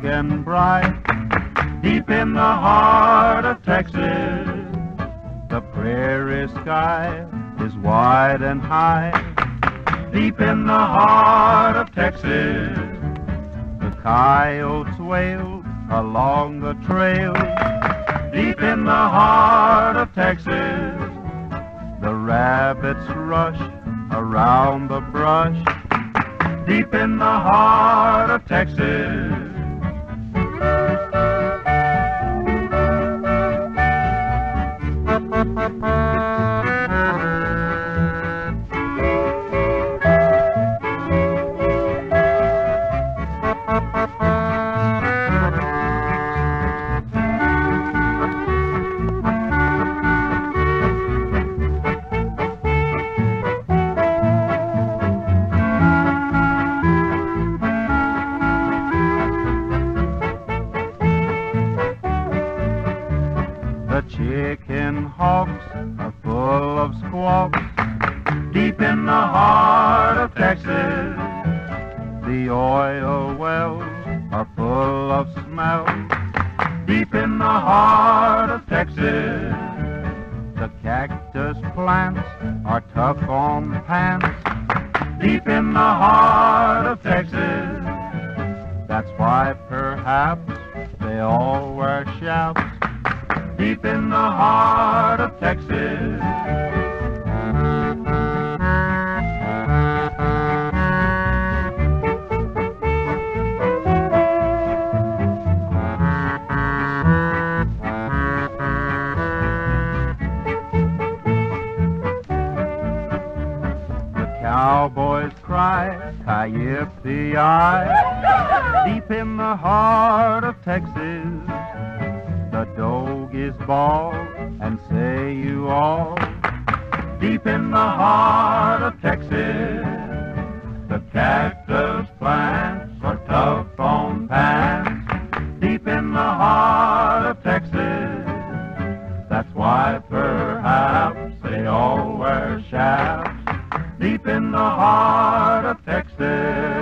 and bright. Deep in the heart of Texas, the prairie sky is wide and high. Deep in the heart of Texas, the coyotes wail along the trail. Deep in the heart of Texas, the rabbits rush around the brush. Deep in the heart of Texas. The chicken hawks are full of squawks. Deep in the heart of Texas, the oil wells are full of smell. Deep in the heart of Texas, the cactus plants are tough on pants. Deep in the heart of Texas, that's why perhaps they all wear chaps. Deep in the heart of Texas. The cowboys cry, "Ki-yip-the-eye." Deep in the heart of Texas, the doggies bawl and say you all. Deep in the heart of Texas, the cactus plants are tough on pants. Deep in the heart of Texas, that's why perhaps they all wear chaps. Deep in the heart of Texas.